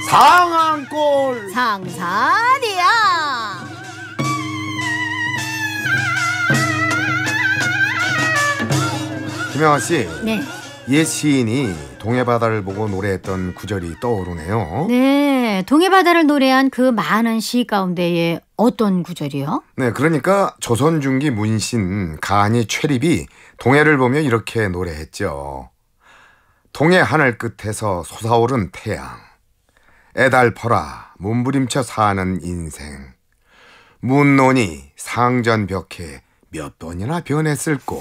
상한골 상산이야. 김영아씨, 네. 옛 시인이 동해바다를 보고 노래했던 구절이 떠오르네요. 네, 동해바다를 노래한 그 많은 시 가운데에 어떤 구절이요? 네, 그러니까 조선중기 문신 가한이 최립이 동해를 보며 이렇게 노래했죠. 동해 하늘 끝에서 솟아오른 태양, 애달퍼라 몸부림쳐 사는 인생, 문논이 상전벽해 몇 번이나 변했을꼬.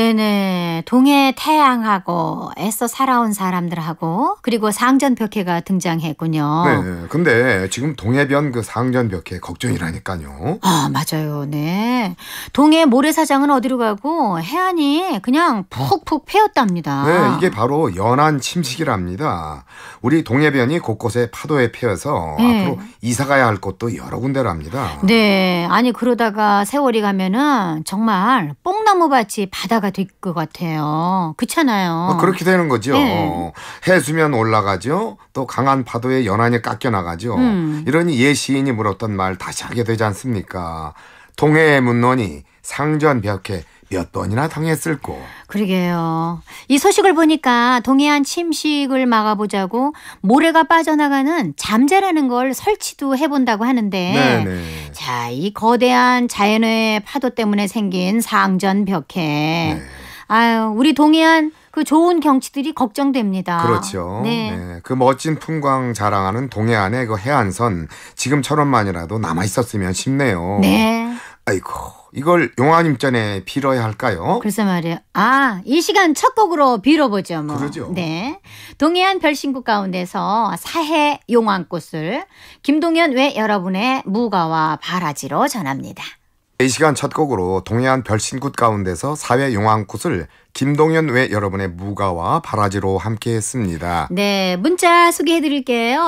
네네, 동해 태양하고 애써 살아온 사람들하고 그리고 상전벽해가 등장했군요. 네, 근데 지금 동해변 그 상전벽해 걱정이라니까요. 아, 맞아요. 네. 동해 모래사장은 어디로 가고 해안이 그냥 푹푹 패였답니다. 네, 이게 바로 연안 침식이랍니다. 우리 동해변이 곳곳에 파도에 패여서 네. 앞으로 이사 가야 할 곳도 여러 군데랍니다. 네, 아니 그러다가 세월이 가면은 정말 뽕나무밭이 바다가 될 것 같아요. 그렇잖아요. 그렇게 되는 거죠. 네. 해수면 올라가죠. 또 강한 파도에 연안이 깎여 나가죠. 이러니 옛 시인이 물었던 말 다시 하게 되지 않습니까? 동해의 문논이 상전벽해 몇 번이나 당했을꼬. 그러게요. 이 소식을 보니까 동해안 침식을 막아보자고 모래가 빠져나가는 잠재라는 걸 설치도 해본다고 하는데 네네. 자, 이 거대한 자연의 파도 때문에 생긴 상전벽해. 네. 아유, 우리 동해안 그 좋은 경치들이 걱정됩니다. 그렇죠. 네. 네. 그 멋진 풍광 자랑하는 동해안의 그 해안선 지금처럼만이라도 남아 있었으면 싶네요. 네. 아이고, 이걸 용화님전에 빌어야 할까요? 글쎄 말이에요. 아, 이 시간 첫 곡으로 빌어보죠, 뭐. 그러죠. 네. 동해안 별신구 가운데서 사해 용왕꽃을 김동현 외 여러분의 무가와 바라지로 전합니다. 이 시간 첫 곡으로 동해안 별신굿 가운데서 사회 용왕꽃을 김동현 외 여러분의 무가와 바라지로 함께 했습니다. 네, 문자 소개해드릴게요.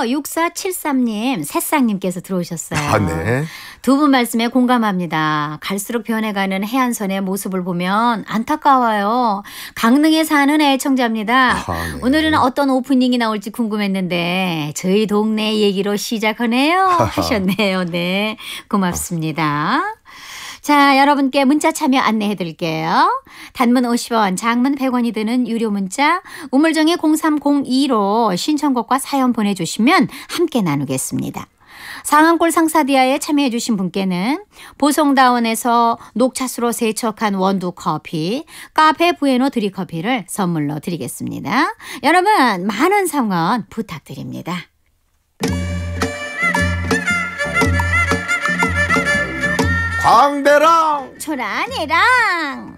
6473님, 새싹님께서 들어오셨어요. 아, 네. 두 분 말씀에 공감합니다. 갈수록 변해가는 해안선의 모습을 보면 안타까워요. 강릉에 사는 애청자입니다. 아, 네. 오늘은 어떤 오프닝이 나올지 궁금했는데 저희 동네 얘기로 시작하네요 하셨네요. 네, 고맙습니다. 자, 여러분께 문자 참여 안내해 드릴게요. 단문 50원, 장문 100원이 드는 유료 문자 우물정의 0302로 신청곡과 사연 보내주시면 함께 나누겠습니다. 상한골 상사디아에 참여해 주신 분께는 보송다원에서 녹차수로 세척한 원두커피, 카페 부에노 드립커피를 선물로 드리겠습니다. 여러분 많은 성원 부탁드립니다. 광대랑 초란이랑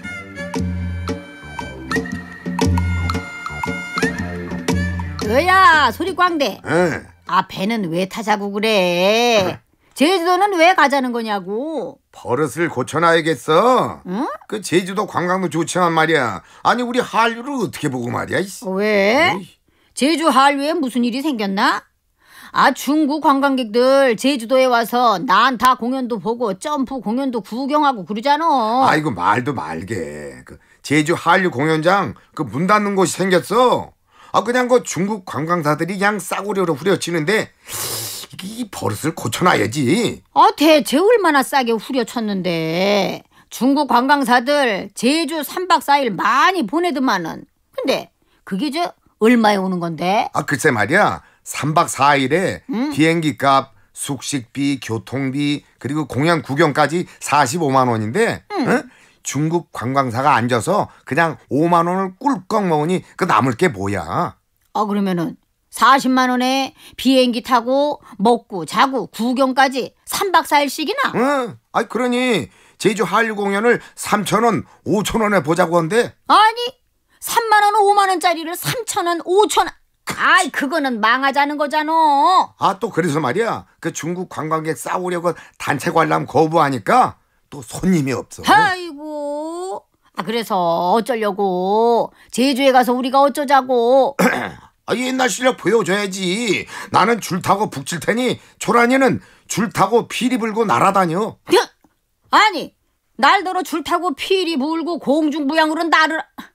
뭐야 소리광대. 네. 아, 배는 왜 타자고 그래? 제주도는 왜 가자는 거냐고. 버릇을 고쳐놔야겠어. 응? 그 제주도 관광도 좋지만 말이야. 아니 우리 한류를 어떻게 보고 말이야. 왜? 에이. 제주 한류에 무슨 일이 생겼나? 아, 중국 관광객들 제주도에 와서 난타 공연도 보고 점프 공연도 구경하고 그러잖아. 아이고 말도 말게. 그 제주 한류 공연장 그 문 닫는 곳이 생겼어. 아 그냥 그 중국 관광사들이 그냥 싸구려로 후려치는데 이 버릇을 고쳐놔야지. 아, 대체 얼마나 싸게 후려쳤는데. 중국 관광사들 제주 3박 4일 많이 보내더만은. 근데 그게 저 얼마에 오는 건데? 아 글쎄 말이야. 3박 4일에 비행기 값, 숙식비, 교통비 그리고 공연 구경까지 45만 원인데 응? 중국 관광사가 앉아서 그냥 5만 원을 꿀꺽 먹으니 그 남을 게 뭐야. 아, 그러면은 40만 원에 비행기 타고 먹고 자고 구경까지 3박 4일씩이나? 응. 아이 그러니 제주 한류 공연을 3,000원, 5,000원에 보자고 한대. 아니 3만 원, 5만 원짜리를 3,000원, 5,000원. 아이 그거는 망하자는 거잖아. 아 또 그래서 말이야. 그 중국 관광객 싸우려고 단체 관람 거부하니까 또 손님이 없어. 아이고. 아, 그래서 어쩌려고. 제주에 가서 우리가 어쩌자고. 아, 옛날 실력 보여줘야지. 나는 줄 타고 북칠 테니 초란이는 줄 타고 피리 불고 날아다녀. 아니 날더러 줄 타고 피리 불고 공중부양으로 나를.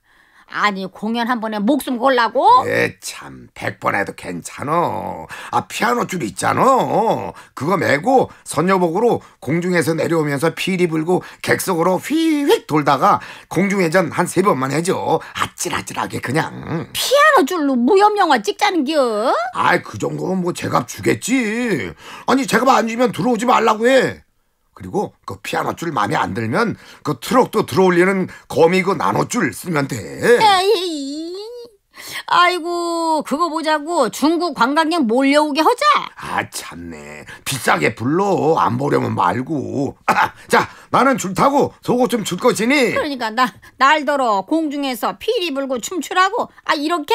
아니 공연 한 번에 목숨 걸라고? 참 100번 해도 괜찮아. 피아노 줄 있잖아. 그거 메고 선녀복으로 공중에서 내려오면서 피리 불고 객석으로 휙휙 돌다가 공중회전 한 3번만 해줘. 아찔아찔하게 그냥. 피아노 줄로 무협영화 찍자는겨? 그 정도면 뭐 제값 주겠지. 아니 제값 안 주면 들어오지 말라고 해. 그리고 그 피아노 줄 마음에 안 들면 그 트럭도 들어올리는 거미 그 나노줄 쓰면 돼. 에이, 아이고 그거 보자고 중국 관광객 몰려오게 하자. 참네. 비싸게 불러. 안 보려면 말고. 자, 나는 줄 타고 속옷 좀 줄 것이니. 그러니까 날더러 공중에서 피리 불고 춤추라고. 이렇게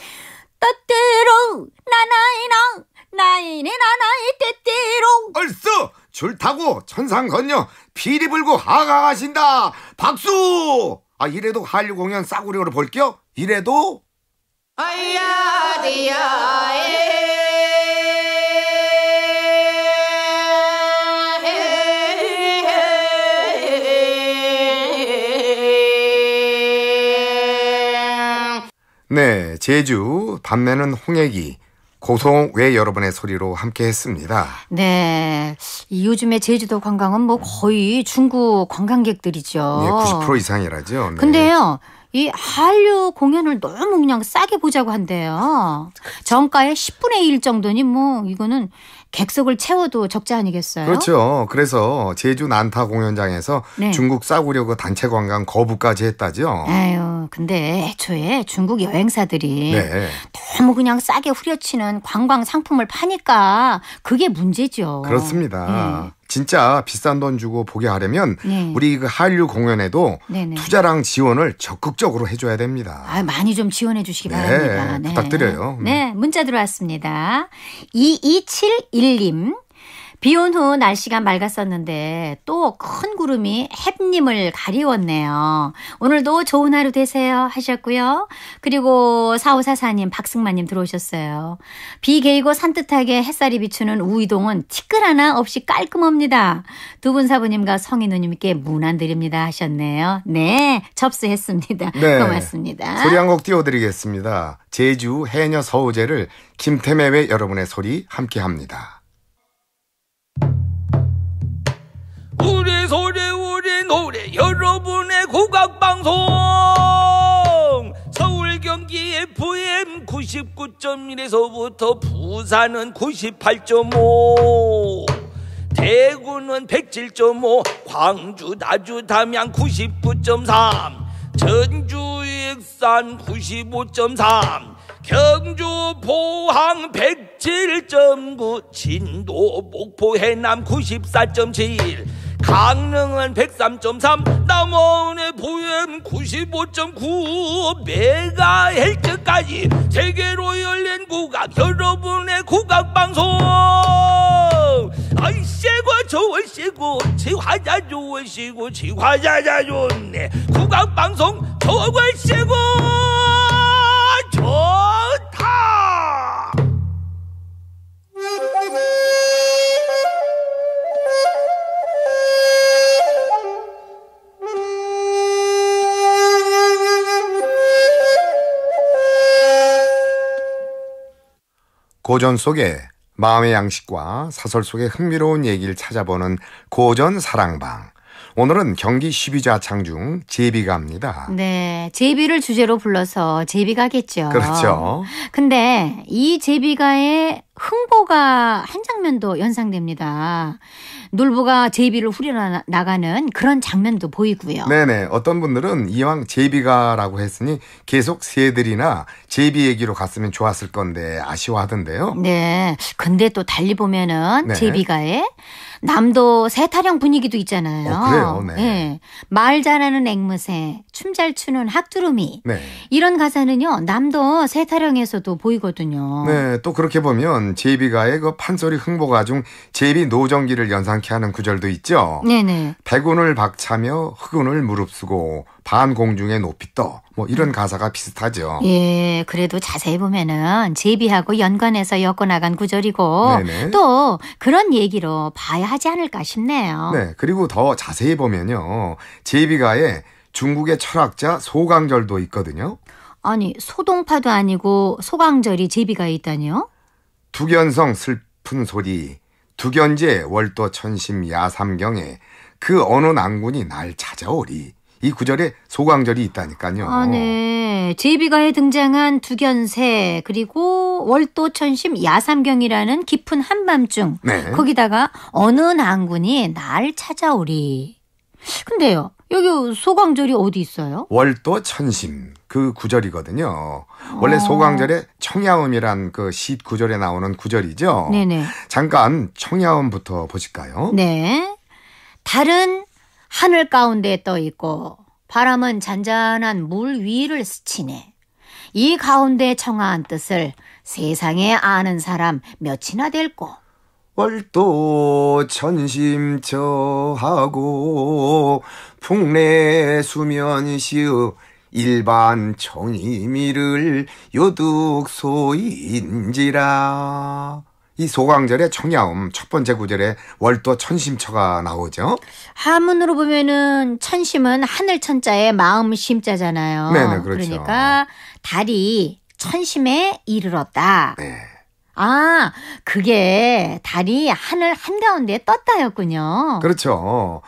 따띠로 나나이나 나이네 나나이 떼띠로. 얼쑤 줄 타고 천상 건너 피리 불고 하강하신다. 박수. 이래도 한류 공연 싸구려로 볼게요. 이래도 네, 제주 밤내는 홍해기 고송외 여러분의 소리로 함께 했습니다. 네, 요즘에 제주도 관광은 뭐 거의 중국 관광객들이죠. 네, 90% 이상이라죠. 네. 근데요, 이 한류 공연을 너무 그냥 싸게 보자고 한대요. 정가의 10분의 1 정도니 뭐 이거는 객석을 채워도 적자 아니겠어요? 그렇죠. 그래서 제주 난타 공연장에서 네. 중국 싸구려 그 단체 관광 거부까지 했다죠. 아유, 근데 애초에 중국 여행사들이 네. 너무 그냥 싸게 후려치는 관광 상품을 파니까 그게 문제죠. 그렇습니다. 진짜 비싼 돈 주고 보게 하려면 네. 우리 그 한류 공연에도 네네. 투자랑 지원을 적극적으로 해줘야 됩니다. 많이 좀 지원해 주시기 네, 바랍니다. 부탁드려요. 네, 문자 들어왔습니다. 2271님. 비 온 후 날씨가 맑았었는데 또 큰 구름이 햇님을 가리웠네요. 오늘도 좋은 하루 되세요 하셨고요. 그리고 4544님, 박승만님 들어오셨어요. 비 개이고 산뜻하게 햇살이 비추는 우이동은 티끌 하나 없이 깔끔합니다. 두 분 사부님과 성희 누님께 문안 드립니다 하셨네요. 네, 접수했습니다. 네. 고맙습니다. 소리 한 곡 띄워드리겠습니다. 제주 해녀 서우제를 김태매의 여러분의 소리 함께합니다. 우리 소리 우리 노래 여러분의 국악방송 서울 경기 FM 99.1에서부터 부산은 98.5 대구는 107.5 광주 나주 담양 99.3 전주 익산 95.3 경주 포항 107.9 진도 목포 해남 94.7 강릉은 103.3 남원의 보엠 95.9 메가헬츠까지 세계로 열린 국악 여러분의 국악방송 아이씨고 좋으시고 지화자 좋으시고 지화자자 좋네 국악방송 좋으시고 좋다. 고전 속에 마음의 양식과 사설 속의 흥미로운 얘기를 찾아보는 고전 사랑방. 오늘은 경기 12자창 중 제비가입니다. 네, 제비를 주제로 불러서 제비가겠죠. 그렇죠. 근데 이 제비가의 흥보가 한 장면도 연상됩니다. 놀부가 제비를 후려나가는 그런 장면도 보이고요. 네네. 어떤 분들은 이왕 제비가라고 했으니 계속 새들이나 제비 얘기로 갔으면 좋았을 건데 아쉬워하던데요. 네. 근데 또 달리 보면은 네. 제비가에 남도 새타령 분위기도 있잖아요. 그래요. 네. 네. 말 잘하는 앵무새, 춤 잘 추는 학두루미. 네. 이런 가사는요. 남도 새타령에서도 보이거든요. 네. 또 그렇게 보면 제비가의 그 판소리 흥보가 중 제비 노정기를 연상케 하는 구절도 있죠. 네네. 백운을 박차며 흑운을 무릅쓰고 반공중에 높이 떠. 뭐 이런 가사가 비슷하죠. 예, 그래도 자세히 보면은 제비하고 연관해서 엮어나간 구절이고 네네. 또 그런 얘기로 봐야 하지 않을까 싶네요. 네. 그리고 더 자세히 보면요. 제비가의 중국의 철학자 소강절도 있거든요. 아니 소동파도 아니고 소강절이 제비가 있다니요? 두견성 슬픈 소리 두견제 월도 천심 야삼경에 그 어느 난군이 날 찾아오리. 이 구절에 소강절이 있다니까요. 아, 네. 제비가에 등장한 두견새 그리고 월도천심 야삼경이라는 깊은 한밤중 네. 거기다가 어느 난군이 날 찾아오리. 근데요. 여기 소강절이 어디 있어요? 월도 천심 그 구절이거든요. 원래 소강절에 청야음이란 그 시 구절에 나오는 구절이죠. 네네. 잠깐 청야음부터 보실까요? 네. 달은 하늘 가운데 떠 있고 바람은 잔잔한 물 위를 스치네. 이 가운데 청아한 뜻을 세상에 아는 사람 몇이나 될꼬. 월도 천심처하고 풍래 수면시의 일반 청이미를 요득소인지라. 이 소강절의 청야음 첫 번째 구절에 월도 천심처가 나오죠. 한문으로 보면은 천심은 하늘 천자에 마음 심자잖아요. 네네, 그렇죠. 그러니까 달이 천심에 이르렀다. 네. 아, 그게 달이 하늘 한가운데 떴다였군요. 그렇죠.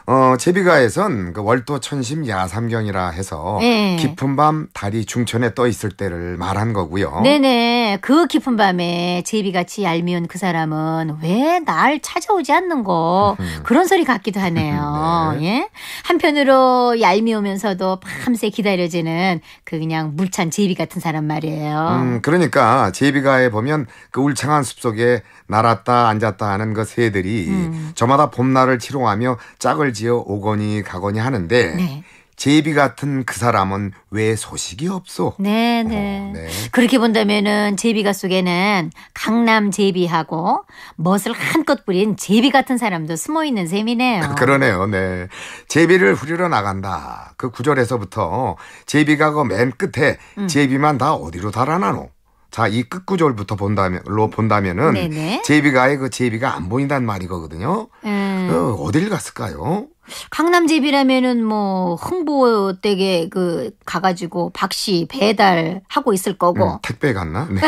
제비가에선 그 월도 천심 야삼경이라 해서 네. 깊은 밤 달이 중천에 떠 있을 때를 말한 거고요. 네네. 그 깊은 밤에 제비같이 얄미운 그 사람은 왜 날 찾아오지 않는고 그런 소리 같기도 하네요. 네. 예? 한편으로 얄미우면서도 밤새 기다려지는 그 그냥 물찬 제비 같은 사람 말이에요. 그러니까 제비가에 보면 그 울창한 숲속에 날았다 앉았다 하는 그 새들이 저마다 봄날을 치롱하며 짝을 지어 오거니 가거니 하는데 네. 제비 같은 그 사람은 왜 소식이 없소? 네네. 네. 그렇게 본다면은 제비가 속에는 강남 제비하고 멋을 한껏 부린 제비 같은 사람도 숨어 있는 셈이네요. 그러네요. 네. 제비를 후리러 나간다. 그 구절에서부터 제비가 그 맨 끝에 제비만 다 어디로 달아나노? 자, 이 끝구절부터 본다면은 네네. 제비가의 그 제비가 안 보인단 말이거든요. 어딜 갔을까요? 강남 제비라면은 뭐 흥보 댁에 그 가가지고 박씨 배달하고 있을 거고 택배 갔나? 네.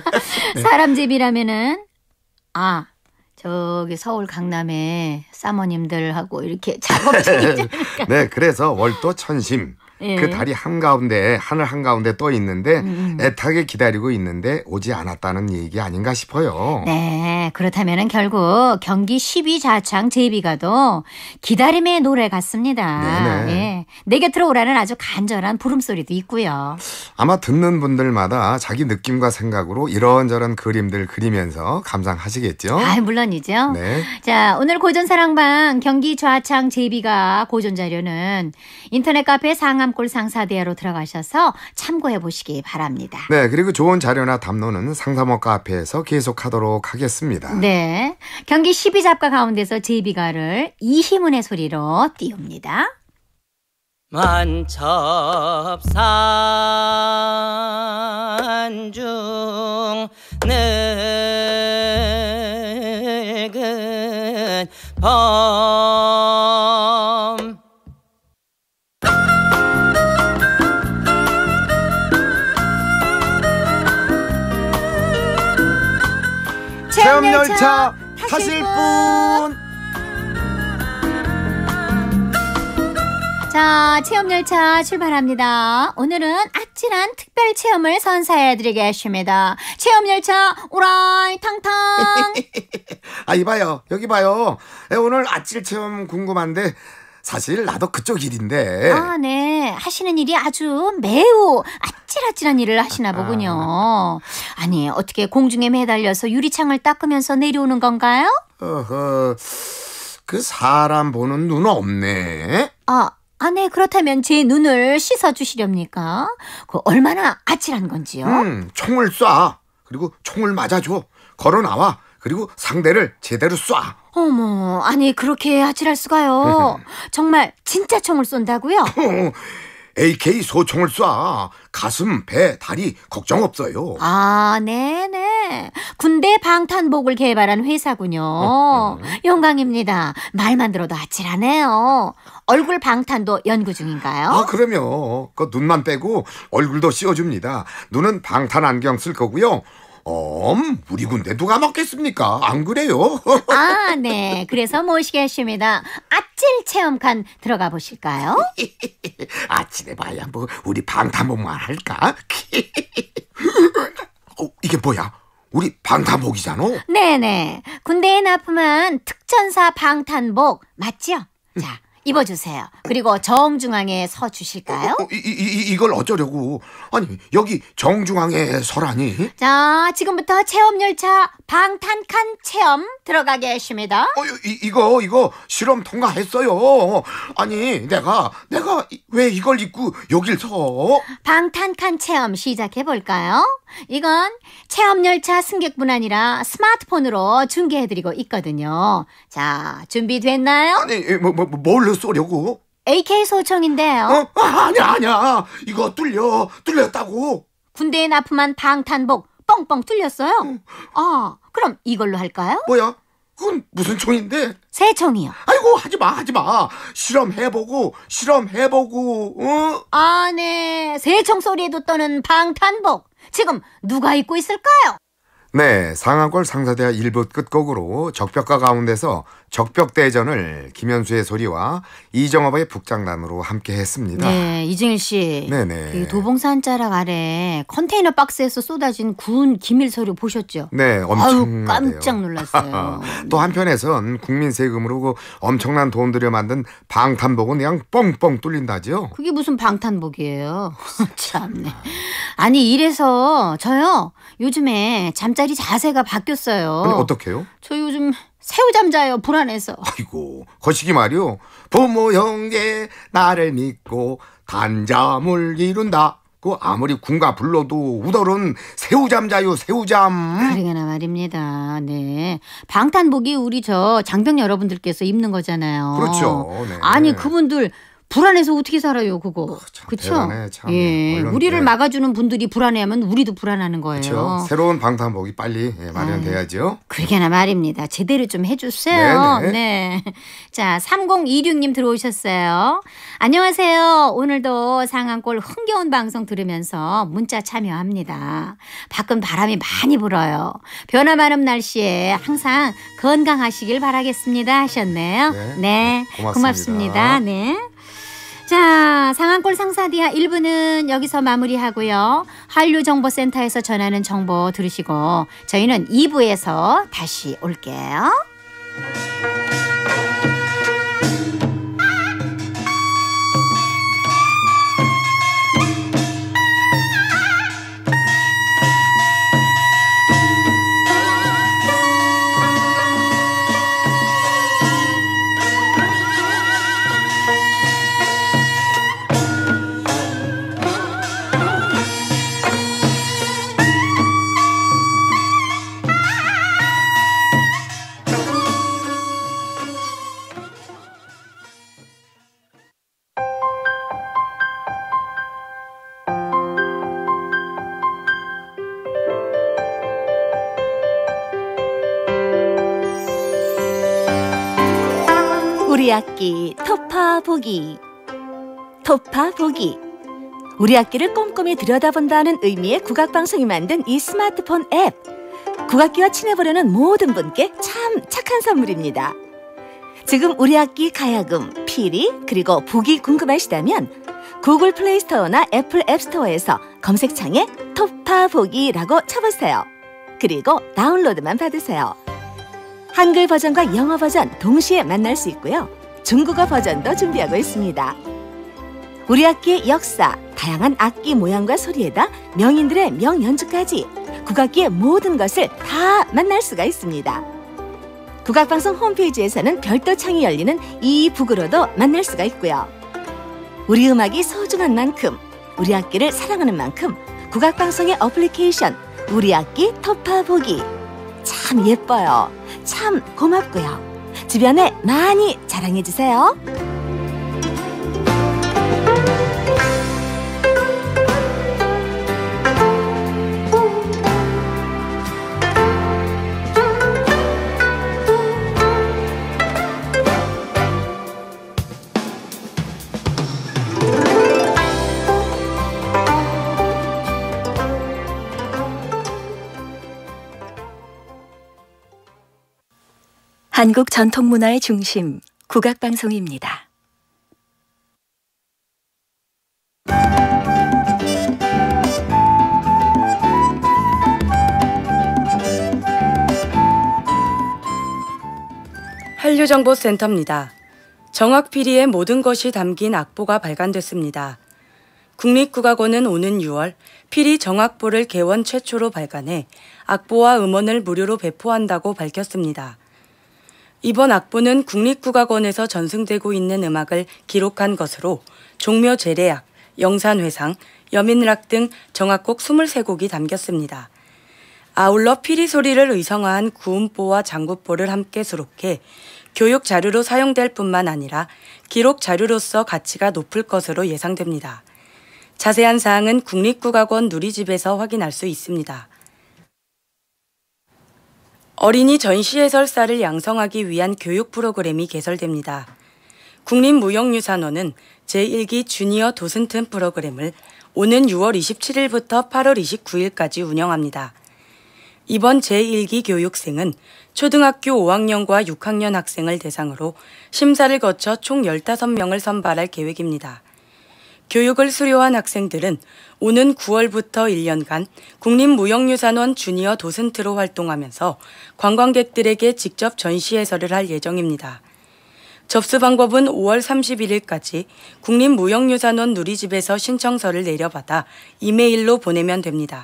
사람 제비라면은 아 저기 서울 강남에 사모님들하고 이렇게 작업 중이죠. 네, 그래서 월도 천심. 예. 그 달이 한가운데 하늘 한가운데 떠 있는데 애타게 기다리고 있는데 오지 않았다는 얘기 아닌가 싶어요. 네, 그렇다면은 결국 경기 12자창 제비가도 기다림의 노래 같습니다. 네네. 예. 내 곁으로 오라는 아주 간절한 부름소리도 있고요. 아마 듣는 분들마다 자기 느낌과 생각으로 이런저런 그림들 그리면서 감상하시겠죠? 아, 물론이죠. 네. 자, 오늘 고전사랑방 경기 좌창 제비가 고전 자료는 인터넷 카페 상암골 상사대야로 들어가셔서 참고해 보시기 바랍니다. 네, 그리고 좋은 자료나 담론은 상사모 카페에서 계속하도록 하겠습니다. 네, 경기 12잡가 가운데서 제비가를 이희문의 소리로 띄웁니다. 만첩산중 늙은 범 체험열차 타실 분! 자, 체험열차 출발합니다. 오늘은 아찔한 특별 체험을 선사해드리겠습니다. 체험열차 오라이 탕탕. 아, 이봐요. 여기 봐요. 오늘 아찔 체험 궁금한데 사실 나도 그쪽 일인데. 아, 네. 하시는 일이 아주 매우 아찔아찔한 일을 하시나 보군요. 아니, 어떻게 공중에 매달려서 유리창을 닦으면서 내려오는 건가요? 어허, 그 사람 보는 눈 없네. 네. 그렇다면 제 눈을 씻어주시렵니까? 그 얼마나 아찔한 건지요? 총을 쏴. 그리고 총을 맞아줘. 걸어 나와. 그리고 상대를 제대로 쏴. 어머, 아니 그렇게 아찔할 수가요? 정말 진짜 총을 쏜다고요? AK 소총을 쏴. 가슴, 배, 다리 걱정 없어요. 네네. 네, 군대 방탄복을 개발한 회사군요. 영광입니다. 말만 들어도 아찔하네요. 얼굴 방탄도 연구 중인가요? 아, 그럼요. 그 눈만 빼고 얼굴도 씌워줍니다. 눈은 방탄 안경 쓸 거고요. 우리 군대 누가 먹겠습니까? 안 그래요? 아, 네. 그래서 모시겠습니다. 아찔 체험관 들어가 보실까요? 아침에 봐야 뭐 우리 방탄복만 할까? 이게 뭐야? 우리 방탄복이잖아. 네네. 군대에 납품한 특전사 방탄복 맞죠? 자, 입어주세요. 그리고 정중앙에 서 주실까요? 이걸 어쩌려고? 아니, 여기 정중앙에 서라니? 자, 지금부터 체험열차 방탄칸 체험 들어가겠습니다. 이거 실험 통과했어요. 아니, 내가 왜 이걸 입고 여길 서? 방탄칸 체험 시작해볼까요? 이건 체험열차 승객뿐 아니라 스마트폰으로 중계해드리고 있거든요. 자, 준비됐나요? 아니, 뭘로 쏘려고? AK 소총인데요. 아니야. 이거 뚫렸다고. 군대에 납품한 방탄복 뻥뻥 뚫렸어요. 그럼 이걸로 할까요? 뭐야? 그건 무슨 총인데? 새 총이요. 아이고, 하지 마. 실험해보고, 네. 새 총 소리에도 떠는 방탄복. 지금 누가 입고 있을까요? 네, 상한골 상사대와 1부 끝곡으로 적벽가 가운데서 적벽대전을 김현수의 소리와 이정업의 북장단으로 함께 했습니다. 네, 이정일 씨. 네네. 그 도봉산 자락 아래 컨테이너 박스에서 쏟아진 구운 기밀 서류 보셨죠? 네, 엄청나요. 깜짝 놀랐어요. 또 한편에선 국민 세금으로 그 엄청난 돈 들여 만든 방탄복은 그냥 뻥뻥 뚫린다죠. 그게 무슨 방탄복이에요. 참네. 아니 이래서 저요 요즘에 잠자리 자세가 바뀌었어요. 아니, 어떡해요? 저 요즘 새우잠 자요, 불안해서. 아이고, 거시기 말이요. 부모 형제 나를 믿고 단잠을 이룬다. 그 아무리 군가 불러도 우덜은 새우잠 자요, 새우잠. 그러게나 말입니다. 네, 방탄복이 우리 저 장병 여러분들께서 입는 거잖아요. 그렇죠. 네. 아니 그분들 불안해서 어떻게 살아요, 그거. 그렇죠. 그렇죠? 참. 예, 얼른, 우리를 네. 막아주는 분들이 불안해하면 우리도 불안하는 거예요. 그렇죠. 새로운 방탄복이 빨리 마련돼야죠. 그러게나 말입니다. 제대로 좀 해주세요. 네네. 네. 자, 3026님 들어오셨어요. 안녕하세요. 오늘도 상한골 흥겨운 방송 들으면서 문자 참여합니다. 밖은 바람이 많이 불어요. 변화 많은 날씨에 항상 건강하시길 바라겠습니다 하셨네요. 네. 고맙습니다. 네. 자, 상한골 상사디아 1부는 여기서 마무리하고요. 한류정보센터에서 전하는 정보 들으시고 저희는 2부에서 다시 올게요. 우리 학기 토파보기. 우리 학기를 꼼꼼히 들여다본다는 의미의 국악방송이 만든 이 스마트폰 앱. 국악기와 친해보려는 모든 분께 참 착한 선물입니다. 지금 우리 학기 가야금, 피리, 그리고 보기 궁금하시다면 구글 플레이스토어나 애플 앱스토어에서 검색창에 토파보기라고 쳐보세요. 그리고 다운로드만 받으세요. 한글 버전과 영어 버전 동시에 만날 수 있고요. 중국어 버전도 준비하고 있습니다. 우리 악기의 역사, 다양한 악기 모양과 소리에다 명인들의 명연주까지 국악기의 모든 것을 다 만날 수가 있습니다. 국악방송 홈페이지에서는 별도 창이 열리는 이 북으로도 만날 수가 있고요. 우리 음악이 소중한 만큼, 우리 악기를 사랑하는 만큼 국악방송의 어플리케이션 우리 악기 토파보기 참 예뻐요. 참 고맙고요. 주변에 많이 자랑해주세요. 한국 전통문화의 중심, 국악방송입니다. 한류정보센터입니다. 정확피리의 모든 것이 담긴 악보가 발간됐습니다. 국립국악원은 오는 6월 피리 정악보를 개원 최초로 발간해 악보와 음원을 무료로 배포한다고 밝혔습니다. 이번 악보는 국립국악원에서 전승되고 있는 음악을 기록한 것으로 종묘 제례악, 영산회상, 여민락 등 정악곡 23곡이 담겼습니다. 아울러 피리 소리를 의성화한 구음보와 장구보를 함께 수록해 교육 자료로 사용될 뿐만 아니라 기록 자료로서 가치가 높을 것으로 예상됩니다. 자세한 사항은 국립국악원 누리집에서 확인할 수 있습니다. 어린이 전시 해설사를 양성하기 위한 교육 프로그램이 개설됩니다. 국립무형유산원은 제1기 주니어 도슨튼 프로그램을 오는 6월 27일부터 8월 29일까지 운영합니다. 이번 제1기 교육생은 초등학교 5학년과 6학년 학생을 대상으로 심사를 거쳐 총 15명을 선발할 계획입니다. 교육을 수료한 학생들은 오는 9월부터 1년간 국립무형유산원 주니어 도슨트로 활동하면서 관광객들에게 직접 전시 해설을 할 예정입니다. 접수 방법은 5월 31일까지 국립무형유산원 누리집에서 신청서를 내려받아 이메일로 보내면 됩니다.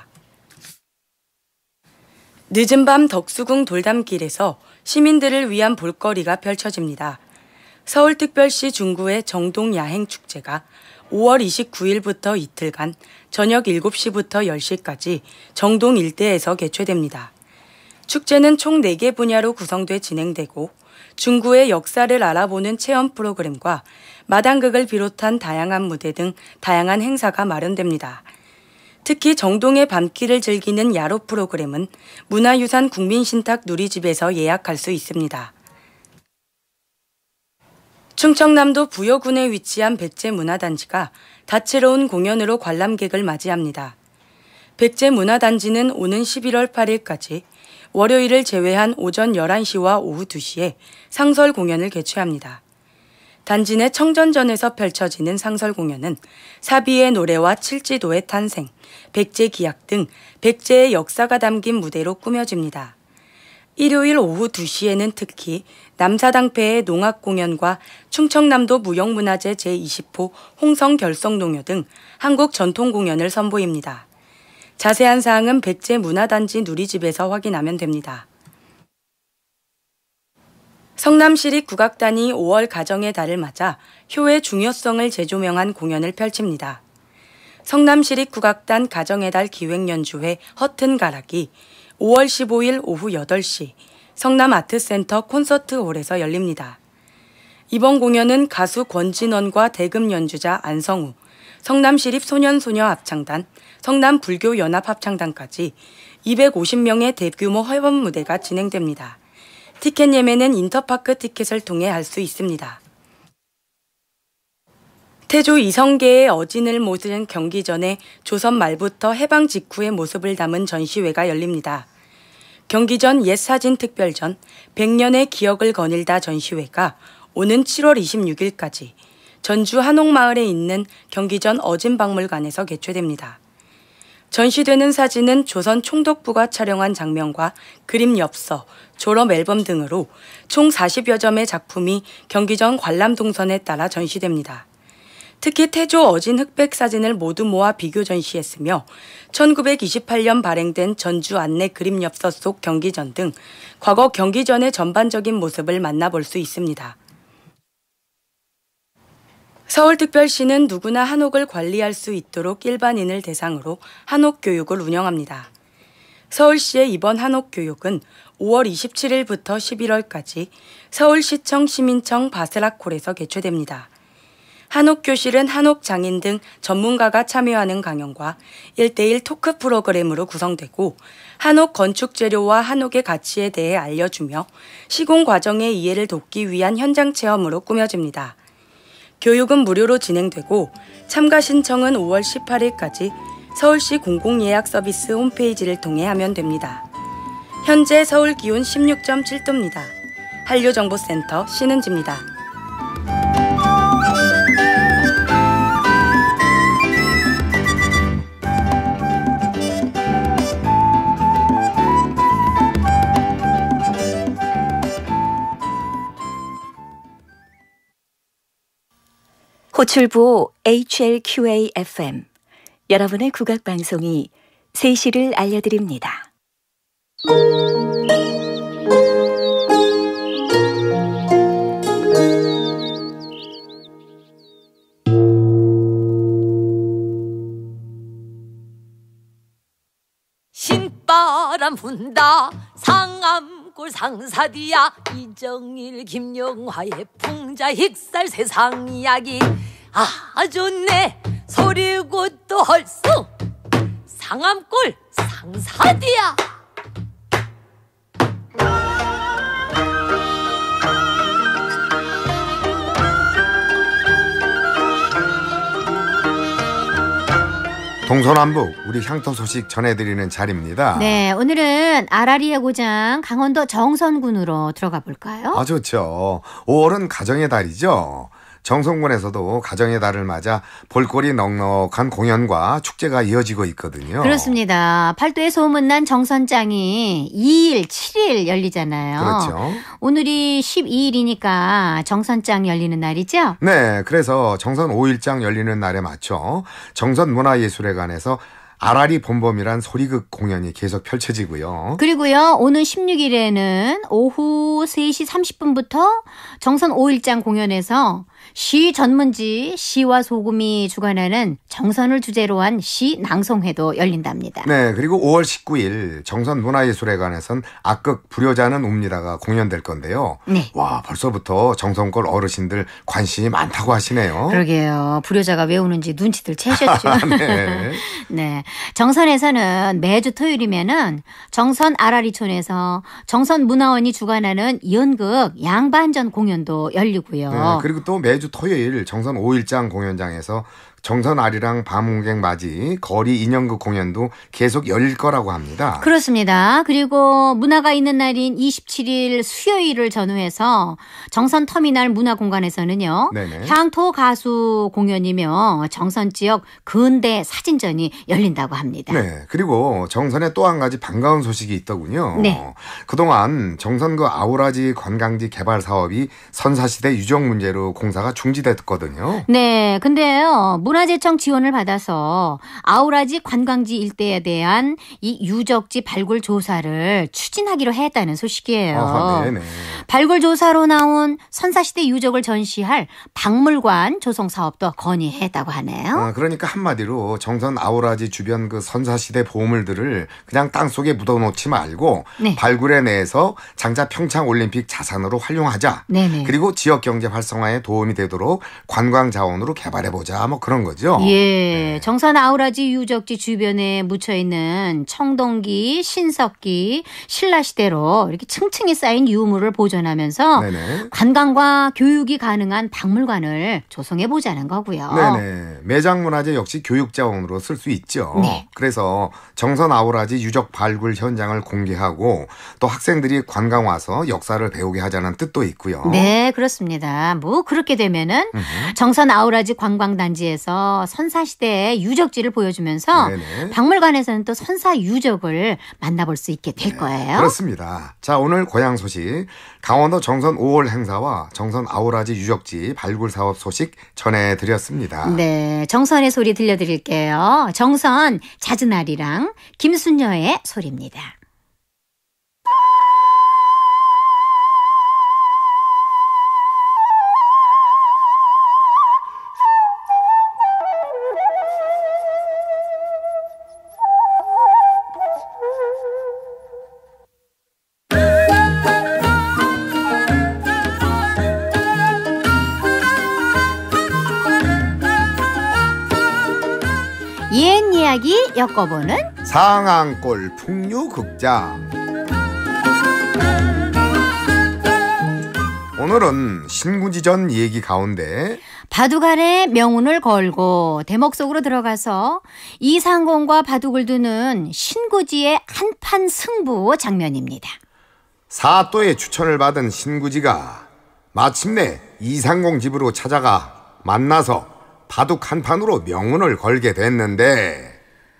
늦은 밤 덕수궁 돌담길에서 시민들을 위한 볼거리가 펼쳐집니다. 서울특별시 중구의 정동 야행축제가 5월 29일부터 이틀간 저녁 7시부터 10시까지 정동 일대에서 개최됩니다. 축제는 총 4개 분야로 구성돼 진행되고 중구의 역사를 알아보는 체험 프로그램과 마당극을 비롯한 다양한 무대 등 다양한 행사가 마련됩니다. 특히 정동의 밤길을 즐기는 야로 프로그램은 문화유산 국민신탁 누리집에서 예약할 수 있습니다. 충청남도 부여군에 위치한 백제문화단지가 다채로운 공연으로 관람객을 맞이합니다. 백제문화단지는 오는 11월 8일까지 월요일을 제외한 오전 11시와 오후 2시에 상설 공연을 개최합니다. 단지 내 청전전에서 펼쳐지는 상설 공연은 사비의 노래와 칠지도의 탄생, 백제 기약 등 백제의 역사가 담긴 무대로 꾸며집니다. 일요일 오후 2시에는 특히 남사당패의 농악 공연과 충청남도 무형문화재 제20호 홍성 결성동요 등 한국 전통 공연을 선보입니다. 자세한 사항은 백제문화단지 누리집에서 확인하면 됩니다. 성남시립국악단이 5월 가정의 달을 맞아 효의 중요성을 재조명한 공연을 펼칩니다. 성남시립국악단 가정의 달 기획연주회 허튼 가락이 5월 15일 오후 8시 성남아트센터 콘서트홀에서 열립니다. 이번 공연은 가수 권진원과 대금 연주자 안성우, 성남시립소년소녀합창단, 성남불교연합합창단까지 250명의 대규모 회원 무대가 진행됩니다. 티켓 예매는 인터파크 티켓을 통해 할 수 있습니다. 태조 이성계의 어진을 모시는 경기전에 조선 말부터 해방 직후의 모습을 담은 전시회가 열립니다. 경기전 옛사진 특별전 100년의 기억을 거닐다 전시회가 오는 7월 26일까지 전주 한옥마을에 있는 경기전 어진박물관에서 개최됩니다. 전시되는 사진은 조선 총독부가 촬영한 장면과 그림 엽서, 졸업 앨범 등으로 총 40여 점의 작품이 경기전 관람동선에 따라 전시됩니다. 특히 태조 어진 흑백 사진을 모두 모아 비교 전시했으며 1928년 발행된 전주 안내 그림 엽서 속 경기전 등 과거 경기전의 전반적인 모습을 만나볼 수 있습니다. 서울특별시는 누구나 한옥을 관리할 수 있도록 일반인을 대상으로 한옥교육을 운영합니다. 서울시의 이번 한옥교육은 5월 27일부터 11월까지 서울시청 시민청 바스락홀에서 개최됩니다. 한옥교실은 한옥장인 등 전문가가 참여하는 강연과 1:1 토크 프로그램으로 구성되고 한옥 건축 재료와 한옥의 가치에 대해 알려주며 시공 과정의 이해를 돕기 위한 현장 체험으로 꾸며집니다. 교육은 무료로 진행되고 참가 신청은 5월 18일까지 서울시 공공예약 서비스 홈페이지를 통해 하면 됩니다. 현재 서울 기온 16.7도입니다. 한류정보센터 신은지입니다. 호출부 HLQA-FM 여러분의 국악방송이 3시를 알려드립니다. 신바람 분다 상암골 상사디야 이정일 김영화의 풍자 힉살 세상 이야기 아 좋네 소리고 또 헐수 상암골 상사디야. 동서남북 우리 향토 소식 전해드리는 자리입니다. 네, 오늘은 아라리의 고장 강원도 정선군으로 들어가 볼까요? 아, 좋죠. 5월은 가정의 달이죠. 정선군에서도 가정의 달을 맞아 볼거리 넉넉한 공연과 축제가 이어지고 있거든요. 그렇습니다. 팔도에 소문난 정선장이 2일, 7일 열리잖아요. 그렇죠. 오늘이 12일이니까 정선장 열리는 날이죠? 네, 그래서 정선 5일장 열리는 날에 맞춰 정선문화예술회관에서 아라리 본범이란 소리극 공연이 계속 펼쳐지고요. 그리고요, 오는 16일에는 오후 3시 30분부터 정선 5일장 공연에서 시 전문지 시와 소금이 주관하는 정선을 주제로 한 시 낭송회도 열린답니다. 네, 그리고 5월 19일 정선문화예술회관에선 악극 불효자는 웁니다가 공연될 건데요. 네. 와, 벌써부터 정선골 어르신들 관심이 많다고 하시네요. 그러게요. 불효자가 왜 우는지 눈치들 채셨죠. 네. 네. 정선에서는 매주 토요일이면은 정선 아라리촌에서 정선문화원이 주관하는 연극 양반전 공연도 열리고요. 네, 그리고 또 매주 토요일 정선 5일장 공연장에서 정선 아리랑 밤문객 맞이 거리 인형극 공연도 계속 열릴 거라고 합니다. 그렇습니다. 그리고 문화가 있는 날인 27일 수요일을 전후해서 정선 터미널 문화공간에서는요. 네네. 향토 가수 공연이며 정선 지역 근대 사진전이 열린다고 합니다. 네, 그리고 정선에 또 한 가지 반가운 소식이 있더군요. 네. 그동안 정선 그 아우라지 관광지 개발 사업이 선사시대 유적 문제로 공사가 중지됐거든요. 네, 근데요. 문화재청 지원을 받아서 아우라지 관광지 일대에 대한 이 유적지 발굴 조사를 추진하기로 했다는 소식이에요. 아하, 네네. 발굴 조사로 나온 선사시대 유적을 전시할 박물관 조성 사업도 건의했다고 하네요. 그러니까 한마디로 정선 아우라지 주변 그 선사시대 보물들을 그냥 땅속에 묻어놓지 말고 네. 발굴해 내서 장차 평창올림픽 자산으로 활용하자. 네네. 그리고 지역경제 활성화에 도움이 되도록 관광자원으로 개발해보자 뭐 그런 거죠. 예, 정선 아우라지 유적지 주변에 묻혀있는 청동기, 신석기, 신라시대로 이렇게 층층이 쌓인 유물을 보존하면서 네네. 관광과 교육이 가능한 박물관을 조성해보자는 거고요. 네네. 매장문화재 역시 교육자원으로 쓸 수 있죠. 네. 그래서 정선 아우라지 유적 발굴 현장을 공개하고 또 학생들이 관광 와서 역사를 배우게 하자는 뜻도 있고요. 네, 그렇습니다. 뭐 그렇게 되면은 정선 아우라지 관광단지에서 선사시대의 유적지를 보여주면서 네네. 박물관에서는 또 선사 유적을 만나볼 수 있게 될 거예요. 그렇습니다. 자, 오늘 고향 소식 강원도 정선 5월 행사와 정선 아우라지 유적지 발굴 사업 소식 전해드렸습니다. 네, 정선의 소리 들려드릴게요. 정선 잦은 아리랑 김순녀의 소리입니다. 옛 이야기 엮어보는 상암골 풍류극장. 오늘은 신구지전 얘기 가운데 바둑안에 명운을 걸고 대목 속으로 들어가서 이상공과 바둑을 두는 신구지의 한판 승부 장면입니다. 사또의 추천을 받은 신구지가 마침내 이상공 집으로 찾아가 만나서 바둑 한 판으로 명운을 걸게 됐는데,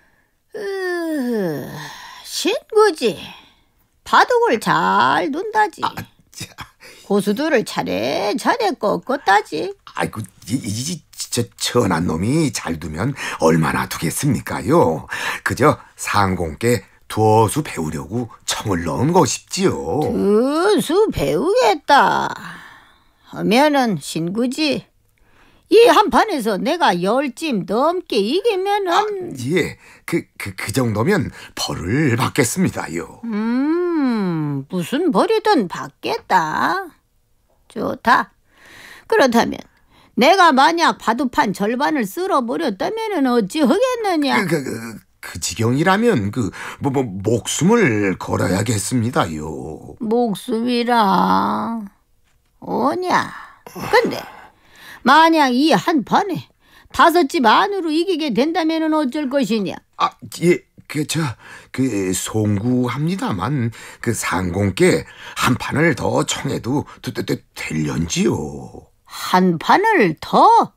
신구지 바둑을 잘 둔다지. 고수들을 차례차례 꺾었다지. 아이고, 저 천한 놈이 잘 두면 얼마나 두겠습니까요? 그저 상공께 두어수 배우려고 청을 넣은 것이지요. 두수 배우겠다 하면은 신구지, 이 한 판에서 내가 10찜 넘게 이기면은 예, 그 정도면 벌을 받겠습니다요. 무슨 벌이든 받겠다. 좋다. 그렇다면 내가 만약 바둑판 절반을 쓸어버렸다면은 어찌 하겠느냐? 그 지경이라면 목숨을 걸어야겠습니다요. 목숨이라 오냐? 근데 만약 이 한 판에 5집 안으로 이기게 된다면은 어쩔 것이냐? 예, 송구합니다만 상공께 한 판을 더 청해도 될련지요. 한 판을 더?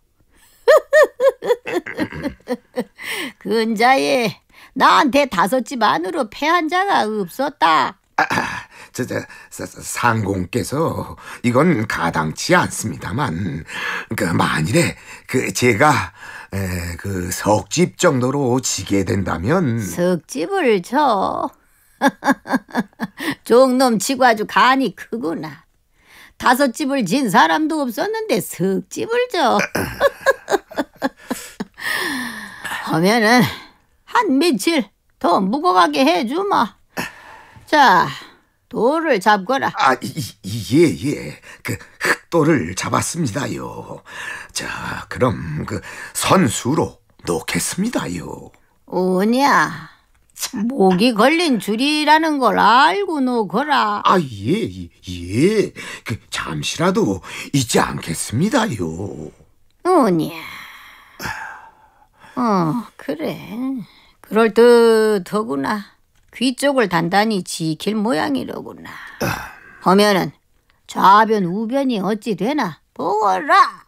근자에 나한테 5집 안으로 패한 자가 없었다. 상공께서 이건 가당치 않습니다만, 만일에 제가 석집 정도로 지게 된다면. 석집을 쳐? 종놈 치고 아주 간이 크구나. 5집을 진 사람도 없었는데 석집을 져. 하면은 한 며칠 더 묵어가게 해주마. 자, 돌을 잡거라. 예. 흑돌을 잡았습니다요. 자, 그럼 선수로 놓겠습니다요. 오냐? 목이 걸린 줄이라는 걸 알고 놓거라. 예. 잠시라도 잊지 않겠습니다요. 오냐? 그래. 그럴듯하구나. 귀 쪽을 단단히 지킬 모양이로구나. 하면은 좌변 우변이 어찌 되나 보거라.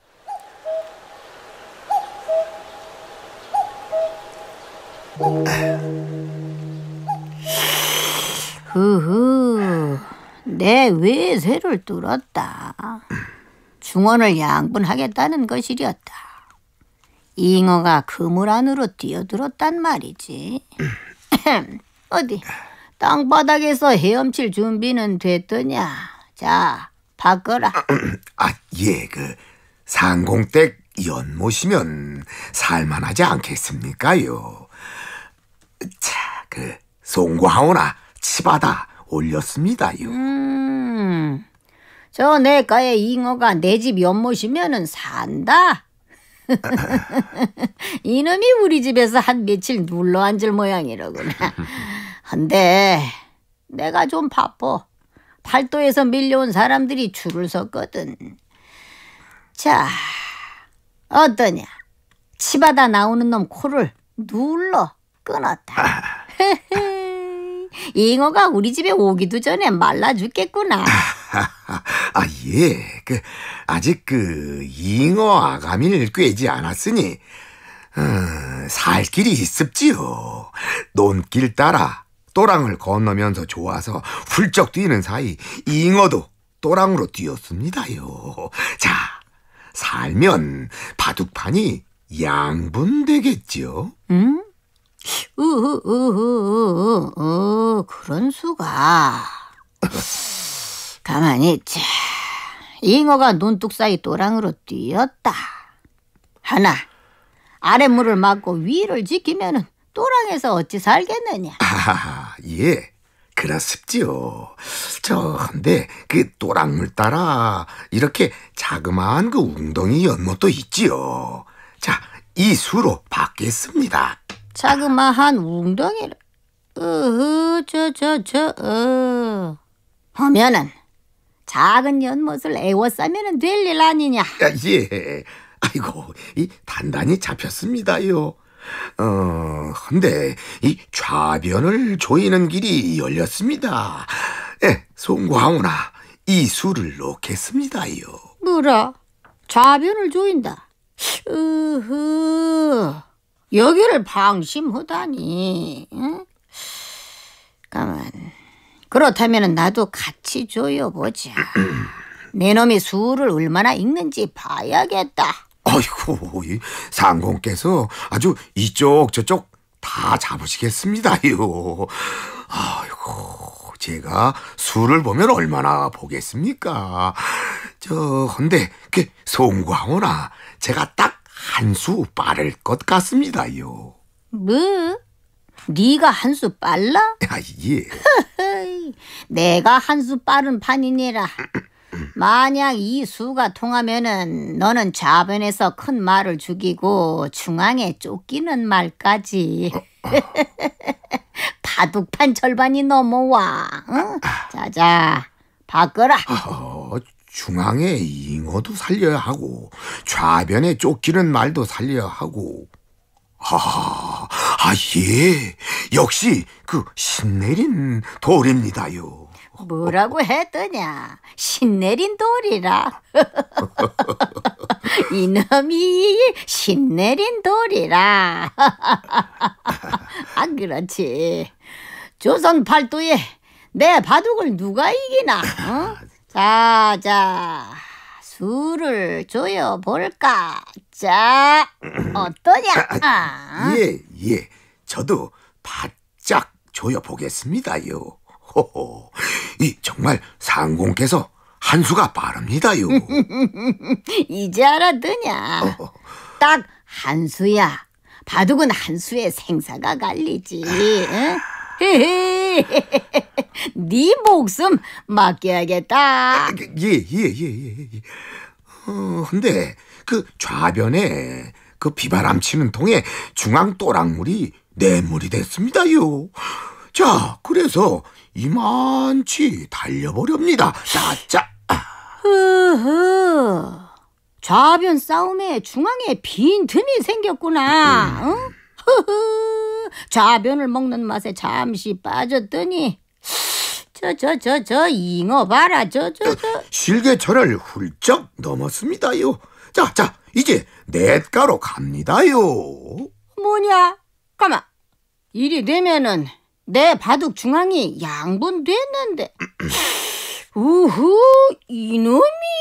내 외세를 뚫었다. 중원을 양분하겠다는 것이렸다. 잉어가 그물 안으로 뛰어들었단 말이지. 어디 땅바닥에서 헤엄칠 준비는 됐더냐? 자, 바꿔라. 예, 상공댁 연못이면 살만하지 않겠습니까요? 자, 송구하오나 치바다 올렸습니다요. 저 내가의 잉어가 내 집 연못이면은 산다. 이놈이 우리 집에서 한 며칠 눌러 앉을 모양이로구나. 근데 내가 좀 바빠. 팔도에서 밀려온 사람들이 줄을 섰거든. 자, 어떠냐? 치바다 나오는 놈 코를 눌러 끊었다. 잉어가 우리 집에 오기도 전에 말라 죽겠구나. 예. 아직 잉어 아가미를 꿰지 않았으니 살 길이 있습지요. 논길 따라 또랑을 건너면서 좋아서 훌쩍 뛰는 사이 잉어도 또랑으로 뛰었습니다요. 자, 살면 바둑판이 양분되겠죠. 응? 그런 수가. 가만히 있자. 잉어가 논둑 사이 또랑으로 뛰었다. 하나, 아랫물을 막고 위를 지키면은 또랑에서 어찌 살겠느냐. 예, 그렇습지요. 근데 또랑을 따라 이렇게 자그마한 웅덩이 연못도 있지요. 자, 이 수로 받겠습니다. 자그마한 웅덩이를 하면은 작은 연못을 애워싸면은 될 일 아니냐. 예, 아이고, 단단히 잡혔습니다요. 근데 이 좌변을 조이는 길이 열렸습니다. 송구하오나 이 술을 놓겠습니다요. 뭐라? 좌변을 조인다. 여기를 방심하다니. 응? 가만. 그렇다면 나도 같이 조여보자. 내 놈이 술을 얼마나 읽는지 봐야겠다. 아이고, 이 상공께서 아주 이쪽 저쪽 다 잡으시겠습니다요. 아이고, 제가 술을 보면 얼마나 보겠습니까? 근데 그 송구하오나 제가 딱 한 수 빠를 것 같습니다요. 뭐? 네가 한 수 빨라? 아, 예. 내가 한 수 빠른 판이니라. 만약 이 수가 통하면은 너는 좌변에서 큰 말을 죽이고 중앙에 쫓기는 말까지. 바둑판 절반이 넘어와. 응? 자자, 바꿔라. 중앙에 잉어도 살려야 하고 좌변에 쫓기는 말도 살려야 하고. 예. 역시 그 신내린 돌입니다요. 뭐라고 했더냐? 신내린 돌이라. 이놈이 신내린 돌이라. 아, 그렇지. 조선 팔도에 내 바둑을 누가 이기나? 어? 자, 술을 조여볼까? 자, 어떠냐? 예. 저도 바짝 조여보겠습니다요. 호호, 이 정말 상공께서 한 수가 빠릅니다요. 이제 알아드냐? 딱 한 수야. 바둑은 한 수에 생사가 갈리지. 응? 네 목숨 맡겨야겠다. 예. 근데 그 좌변에 그 비바람 치는 통에 중앙 또랑물이 내물이 됐습니다요. 자, 그래서 이만치 달려보렵니다. 자. 좌변 싸움에 중앙에 빈틈이 생겼구나. 응? 좌변을 먹는 맛에 잠시 빠졌더니 저 잉어 봐라. 저 실개천을 훌쩍 넘었습니다요. 자, 이제 냇가로 갑니다요. 뭐냐? 가만. 이리 되면은 내 바둑 중앙이 양분됐는데. 우후, 이놈이.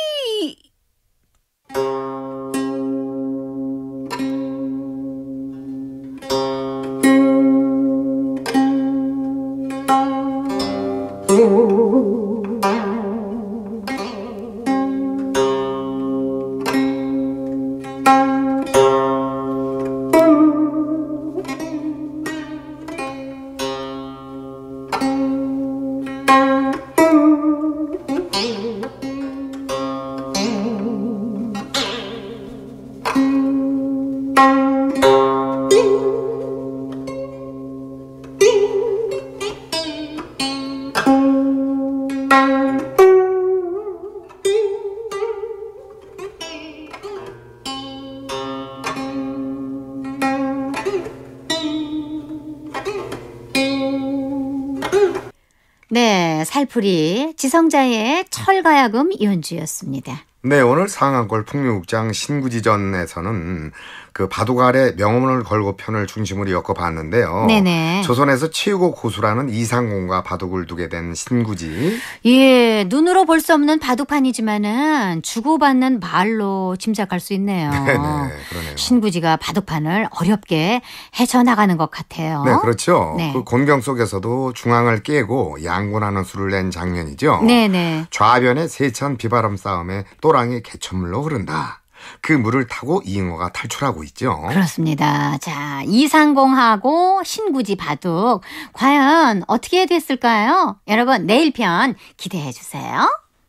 네, 살풀이 지성자의 철가야금 연주였습니다. 네, 오늘 상한골 풍류극장 신구지전에서는 그 바둑 아래 명언을 걸고 편을 중심으로 엮어봤는데요. 네네. 조선에서 최고 고수라는 이상공과 바둑을 두게 된 신구지. 예, 눈으로 볼 수 없는 바둑판이지만은 주고받는 말로 짐작할 수 있네요. 네네, 그러네요. 신구지가 바둑판을 어렵게 헤쳐나가는 것 같아요. 네, 그렇죠. 네. 그 곤경 속에서도 중앙을 깨고 양군하는 수를 낸 장면이죠. 네네. 좌변의 세찬 비바람 싸움에 또랑이 개천물로 흐른다. 그 물을 타고 잉어가 탈출하고 있죠. 그렇습니다. 자, 이상공하고 신구지 바둑 과연 어떻게 됐을까요? 여러분 내일 편 기대해 주세요.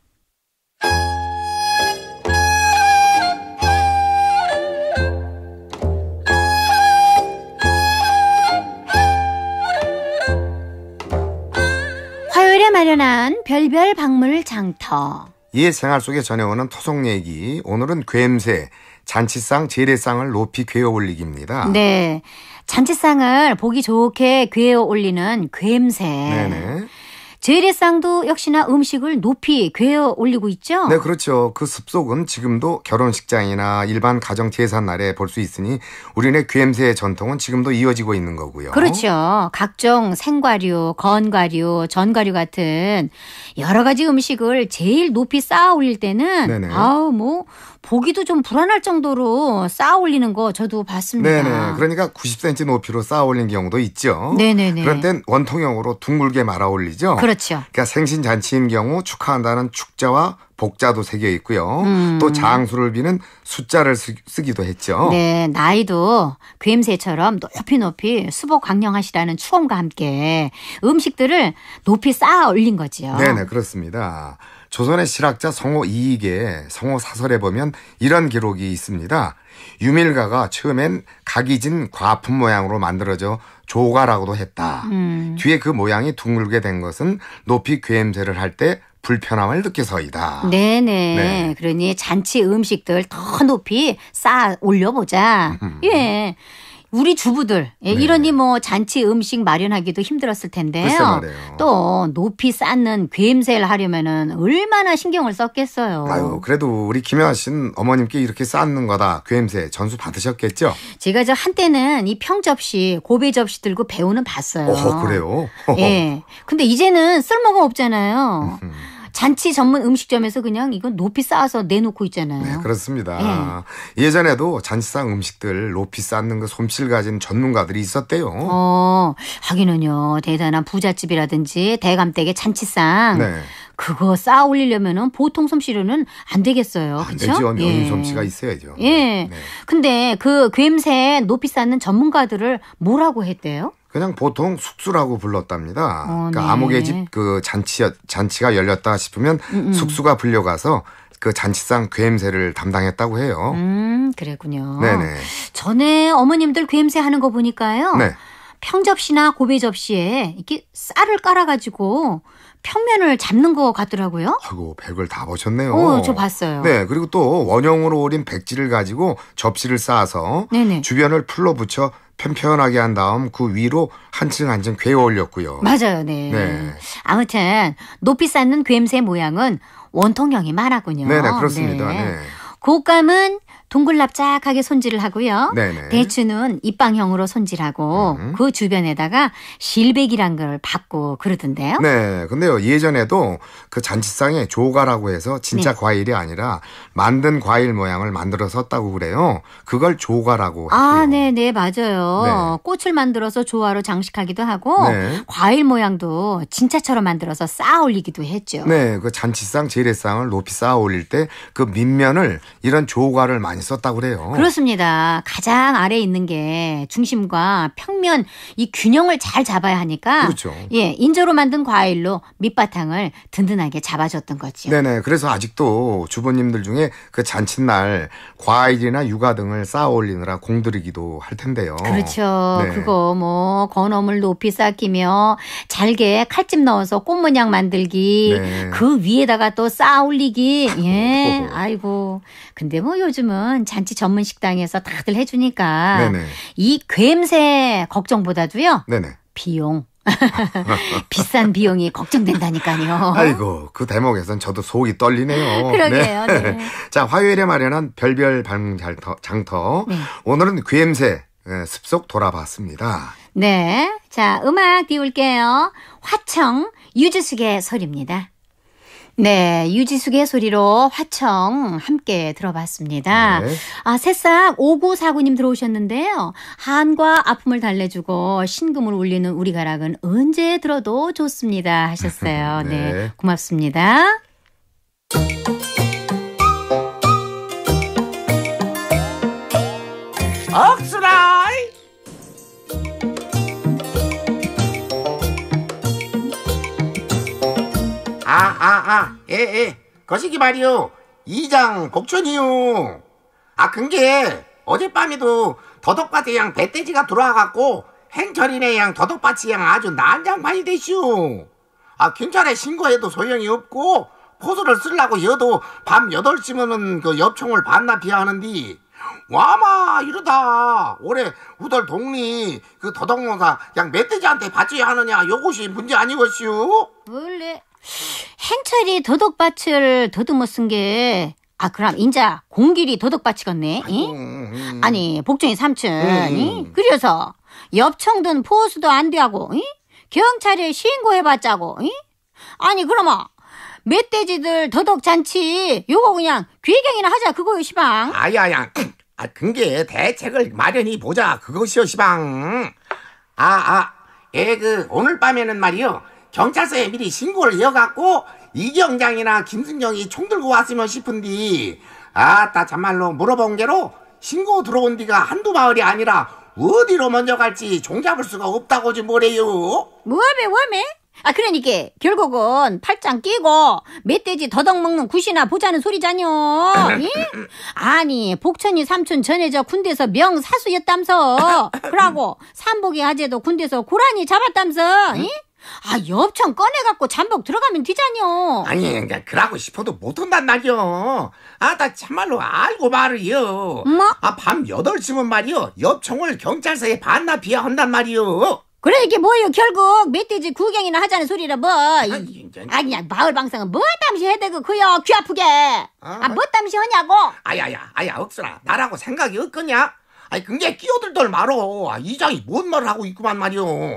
화요일에 마련한 별별 박물 장터. 옛 생활 속에 전해오는 토속 얘기. 오늘은 괸새, 잔치상, 재래상을 높이 꿰어 올리기입니다. 네, 잔치상을 보기 좋게 꿰어 올리는 괸새. 네네. 재래쌍도 역시나 음식을 높이 괴어 올리고 있죠? 네, 그렇죠. 그 습속은 지금도 결혼식장이나 일반 가정 제삿날에 볼 수 있으니 우리네 괴엠새의 전통은 지금도 이어지고 있는 거고요. 그렇죠. 각종 생과류, 건과류, 전과류 같은 여러 가지 음식을 제일 높이 쌓아 올릴 때는 네네. 보기도 좀 불안할 정도로 쌓아 올리는 거 저도 봤습니다. 네네. 그러니까 90cm 높이로 쌓아 올린 경우도 있죠. 네네네. 그런 땐 원통형으로 둥글게 말아 올리죠. 그렇죠. 그러니까 생신잔치인 경우 축하한다는 축자와 복자도 새겨 있고요. 또 장수를 비는 숫자를 쓰기도 했죠. 네, 나이도 괴임새처럼 높이 수복 강령하시라는 추원과 함께 음식들을 높이 쌓아 올린 거지요. 네네, 그렇습니다. 조선의 실학자 성호 이익의 성호 사설에 보면 이런 기록이 있습니다. 유밀가가 처음엔 각이 진 과품 모양으로 만들어져 조가라고도 했다. 뒤에 그 모양이 둥글게 된 것은 높이 괴임새를 할 때 불편함을 느껴서이다. 네네. 네. 그러니 잔치 음식들 더 높이 쌓아 올려보자. 예. 우리 주부들 이러니 뭐 잔치 음식 마련하기도 힘들었을 텐데요. 글쎄 말이에요. 또 높이 쌓는 괴임새를 하려면은 얼마나 신경을 썼겠어요. 아유, 그래도 우리 김여신 어머님께 이렇게 쌓는 거다 괴임새 전수 받으셨겠죠? 제가 한때는 이 평접시, 고배 접시 들고 배우는 봤어요. 그래요? 예. 근데 이제는 쓸모가 없잖아요. 잔치 전문 음식점에서 그냥 이건 높이 쌓아서 내놓고 있잖아요. 네, 그렇습니다. 예전에도 잔치상 음식들 높이 쌓는 그 솜씨를 가진 전문가들이 있었대요. 하기는요. 대단한 부잣집이라든지 대감댁의 잔치상 네. 그거 쌓아 올리려면은 보통 솜씨로는 안 되겠어요. 그렇죠? 되죠. 연인 솜씨가 있어야죠. 예. 네. 근데 그 괴임새 높이 쌓는 전문가들을 뭐라고 했대요? 그냥 보통 숙수라고 불렀답니다. 그러니까 네. 아무개 집 그 잔치가 열렸다 싶으면 숙수가 불려가서 그 잔치상 괴임새를 담당했다고 해요. 그랬군요. 네네. 전에 어머님들 괴임새 하는 거 보니까요. 네. 평접시나 고배 접시에 이렇게 쌀을 깔아가지고 평면을 잡는 것 같더라고요. 아이고, 백을 다 보셨네요. 저 봤어요. 네, 그리고 또 원형으로 오린 백지를 가지고 접시를 쌓아서 네네. 주변을 풀로 붙여 편편하게 한 다음 그 위로 한층 한층 괴어 올렸고요. 맞아요, 네. 네. 아무튼 높이 쌓는 괴임새 모양은 원통형이 많았군요. 네네, 그렇습니다. 네. 곶감은 동글납작하게 손질을 하고요. 네네. 대추는 입방형으로 손질하고 그 주변에다가 실백이란 걸 받고 그러던데요. 네, 근데요 예전에도 그 잔치상에 조가라고 해서 진짜 네. 과일이 아니라 만든 과일 모양을 만들어 섰다고 그래요. 그걸 조가라고 했고요. 아, 네네, 맞아요. 네. 꽃을 만들어서 조화로 장식하기도 하고 네. 과일 모양도 진짜처럼 만들어서 쌓아 올리기도 했죠. 네, 그 잔치상, 재래상을 높이 쌓아 올릴 때 그 밑면을 이런 조가를 많이 썼다고 그래요. 그렇습니다. 가장 아래에 있는 게 중심과 평면 이 균형을 잘 잡아야 하니까 그렇죠. 예, 인조로 만든 과일로 밑바탕을 든든하게 잡아줬던 거죠. 네네. 그래서 아직도 주부님들 중에 그 잔칫날 과일이나 유가 등을 쌓아 올리느라 공들이기도 할 텐데요. 그렇죠. 네. 그거 뭐 건어물 높이 쌓기며 잘게 칼집 넣어서 꽃 모양 만들기 네. 그 위에다가 또 쌓아 올리기 예, 아이고. 근데 뭐 요즘은 잔치 전문 식당에서 다들 해주니까 네네. 이 괴임새 걱정보다도요. 네네. 비용. 비싼 비용이 걱정된다니까요. 아이고, 그 대목에선 저도 속이 떨리네요. 그러게요. 네. 자, 화요일에 마련한 별별 장터. 네. 오늘은 괴임새 습속 돌아봤습니다. 네. 자, 음악 띄울게요. 화청 유지숙의 소리입니다. 네, 유지숙의 소리로 화청 함께 들어봤습니다. 네. 아, 새싹 5949님 들어오셨는데요. 한과 아픔을 달래주고 신금을 울리는 우리 가락은 언제 들어도 좋습니다 하셨어요. 네. 네, 고맙습니다. 억수라이 거시기 말이요. 이장 복촌이요. 근게 어젯밤에도 더덕밭에 양 배돼지가 들어와갖고 행철이네 양 더덕밭이 양 아주 난장판이 됐슈. 경찰에 신고해도 소용이 없고 포수를 쓰려고 여도 밤 8시면은 그 엽총을 반납해야 하는데 와마 이러다 올해 우덜 동리 그 더덕농사 그냥 멧돼지한테 바쳐야 하느냐 요것이 문제 아니겠슈? 원래 행철이 더덕밭을 더듬어 쓴 게 그럼 인자 공길이 더덕밭이겠네. 아니 복종이 삼촌 그래서 엽청든 포수도 안 되고 경찰에 신고해봤자고 아니 그러면 멧돼지들 더덕잔치 요거 그냥 귀경이나 하자 그거요 시방. 아야야 그게 대책을 마련히 보자 그것이요 시방. 그 오늘 밤에는 말이요 경찰서에 미리 신고를 이어갖고 이경장이나 김순경이 총 들고 왔으면 싶은디 아따 참말로 물어본 게로 신고 들어온 뒤가 한두 마을이 아니라 어디로 먼저 갈지 종잡을 수가 없다고지 뭐래요. 뭐매? 그러니까 결국은 팔짱 끼고 멧돼지 더덕 먹는 굿이나 보자는 소리잖요. 아니 복천이 삼촌 전에 저 군대에서 명사수였담서. 그러고 삼복이 아재도 군대에서 고라니 잡았담서. 엽청 꺼내갖고 잠복 들어가면 되잖요. 아니 그러니까 그러고 싶어도 못한단 말이요. 나 참말로 알고 말이요. 뭐? 밤 8시면 말이요 엽청을 경찰서에 반납해야 한단 말이요. 그래 이게 뭐예요 결국 멧돼지 구경이나 하자는 소리라 뭐. 그냥 마을 방송은 뭐 땀시 해대고 그요 귀 아프게. 뭐 땀시 하냐고. 아야 억수라 나라고 생각이 없겠냐? 그게 끼어들들 말어. 이장이 뭔 말을 하고 있구만 말이요.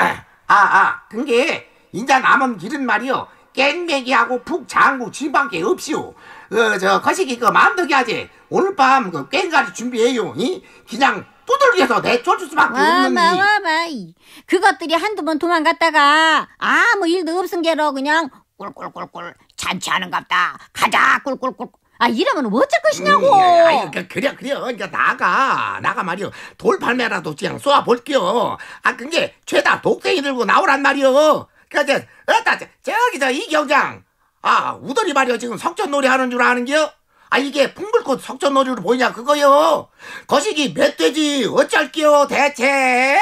그게 인자 남은 길은 말이요 깽매기하고 북장구 진밖에 없시오. 거시기 마음대로 하지. 오늘 밤 그 깽가리 준비해요. 그냥 두들겨서 내쫓을 수밖에 없는데. 와마 그것들이 한두 번 도망갔다가 아무 일도 없은 게로 그냥 꿀꿀꿀꿀 잔치하는갑다 가자 꿀꿀꿀. 이러면 어쩔 것이냐고. 그래 그러니까 나가 말이요 돌팔매라도 그냥 쏘아볼게요. 그게 죄다 독생이 들고 나오란 말이요. 그러니까 저기 이경장 우덜이 말이요 지금 석전놀이 하는 줄 아는겨? 이게 풍불꽃 석전놀이로 보이냐 그거요. 거시기 멧돼지 어쩔게요 대체.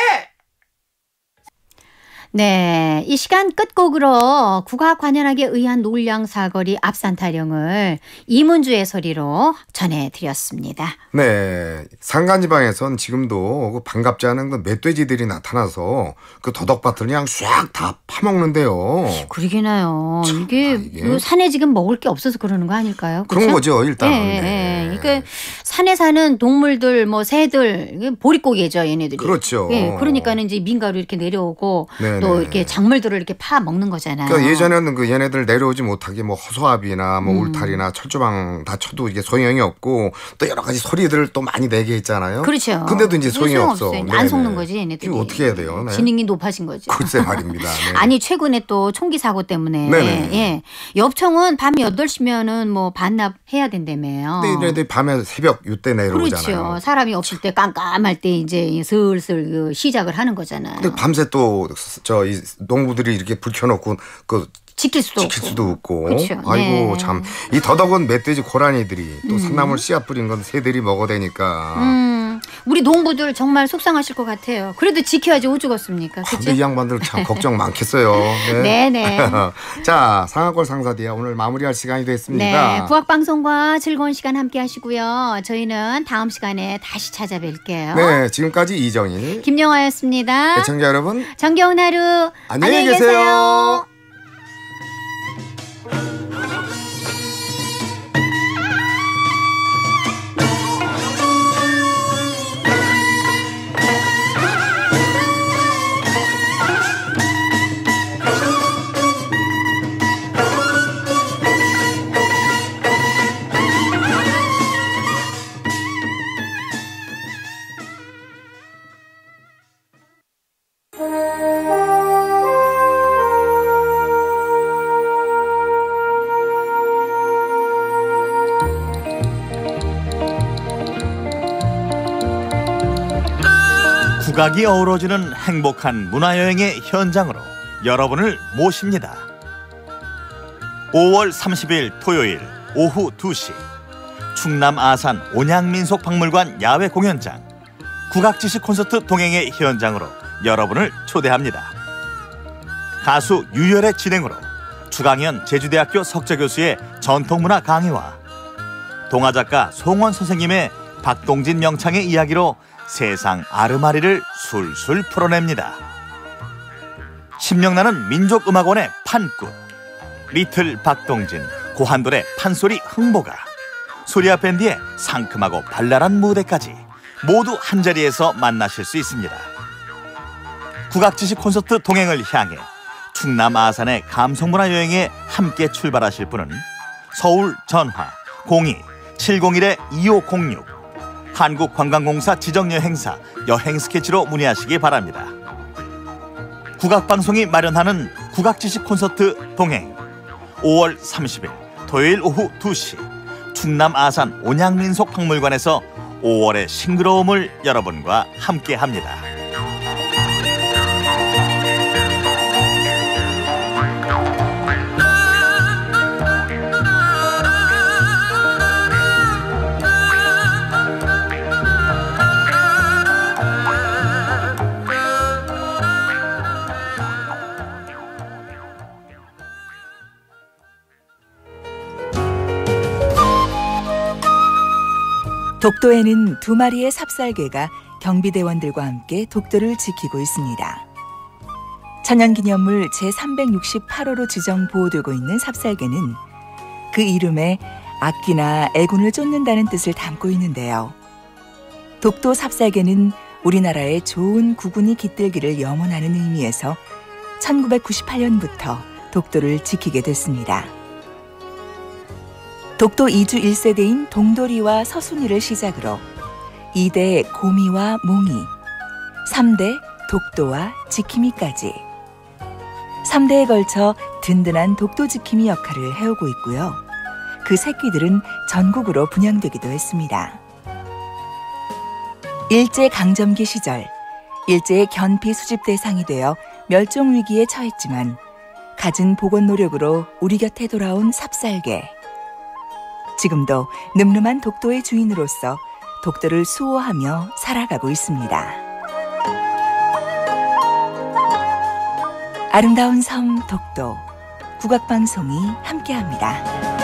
네, 이 시간 끝곡으로 국악관현악에 의한 놀량사거리 앞산타령을 이문주의 소리로 전해드렸습니다. 네, 산간지방에선 지금도 그 반갑지 않은 그 멧돼지들이 나타나서 그 더덕밭을 그냥 싹 다 파먹는데요. 그러게나요. 이게 산에 지금 먹을 게 없어서 그러는 거 아닐까요? 그쵸? 그런 거죠 일단은. 네. 그러니까 산에 사는 동물들, 뭐 새들, 보릿고개죠 얘네들이. 그렇죠. 그러니까는 이제 민가로 이렇게 내려오고 또 이렇게 작물들을 이렇게 파 먹는 거잖아요. 그러니까 예전에는 그 얘네들 내려오지 못하게 뭐 허수아비나 뭐 울타리나 철조망 다 쳐도 이게 소용이 없고 또 여러 가지 소리들을 또 많이 내게 했잖아요. 그렇죠. 근데도 이제 소용이 없어. 안 속는 거지 얘네들이. 이거 어떻게 해야 돼요? 지능이 높아진 거죠. 글쎄 말입니다. 네. 아니 최근에 또 총기 사고 때문에 엽청은 밤 8시면은 뭐 반납해야 된다며요. 근데 얘네들 밤에 새벽 이때 내려오잖아요. 그렇죠. 사람이 없을 때 깜깜할 때 이제 슬슬 시작을 하는 거잖아요. 근데 밤새 또 이 농부들이 이렇게 불 켜놓고 그 지킬 수도 없고. 그렇죠. 아이고 참 이 더덕은 멧돼지 고라니들이 또 산나물 씨앗 뿌린 건 새들이 먹어대니까. 우리 농부들 정말 속상하실 것 같아요. 그래도 지켜야지 오죽었습니까? 근데 이 양반들 참 걱정 많겠어요. 네. 네네. 자, 상하골 상사디아 오늘 마무리할 시간이 됐습니다. 네, 국악방송과 즐거운 시간 함께 하시고요. 저희는 다음 시간에 다시 찾아뵐게요. 네, 지금까지 이정일, 김영화였습니다. 시청자 여러분, 정겨운 하루 안녕히 계세요. 국악이 어우러지는 행복한 문화여행의 현장으로 여러분을 모십니다. 5월 30일 토요일 오후 2시 충남 아산 온양민속박물관 야외 공연장 국악지식 콘서트 동행의 현장으로 여러분을 초대합니다. 가수 유열의 진행으로 주강현 제주대학교 석좌교수의 전통문화 강의와 동화작가 송원 선생님의 박동진 명창의 이야기로 세상 아르마리를 술술 풀어냅니다. 신명나는 민족음악원의 판꽃, 리틀 박동진, 고한돌의 판소리 흥보가, 소리아 밴드의 상큼하고 발랄한 무대까지 모두 한자리에서 만나실 수 있습니다. 국악지식 콘서트 동행을 향해 충남 아산의 감성문화 여행에 함께 출발하실 분은 서울 전화 02-701-2506 한국관광공사 지정여행사 여행스케치로 문의하시기 바랍니다. 국악방송이 마련하는 국악지식 콘서트 동행 5월 30일 토요일 오후 2시 충남 아산 온양민속박물관에서 5월의 싱그러움을 여러분과 함께합니다. 독도에는 2마리의 삽살개가 경비대원들과 함께 독도를 지키고 있습니다. 천연기념물 제368호로 지정 보호되고 있는 삽살개는 그 이름에 악귀나 애군을 쫓는다는 뜻을 담고 있는데요. 독도 삽살개는 우리나라의 좋은 구군이 깃들기를 염원하는 의미에서 1998년부터 독도를 지키게 됐습니다. 독도 이주 1세대인 동돌이와 서순이를 시작으로 2대 고미와 몽이, 3대 독도와 지킴이까지 3대에 걸쳐 든든한 독도 지킴이 역할을 해오고 있고요. 그 새끼들은 전국으로 분양되기도 했습니다. 일제강점기 시절 일제의 견피 수집 대상이 되어 멸종 위기에 처했지만 갖은 복원 노력으로 우리 곁에 돌아온 삽살개. 지금도 늠름한 독도의 주인으로서 독도를 수호하며 살아가고 있습니다. 아름다운 섬 독도, 국악방송이 함께합니다.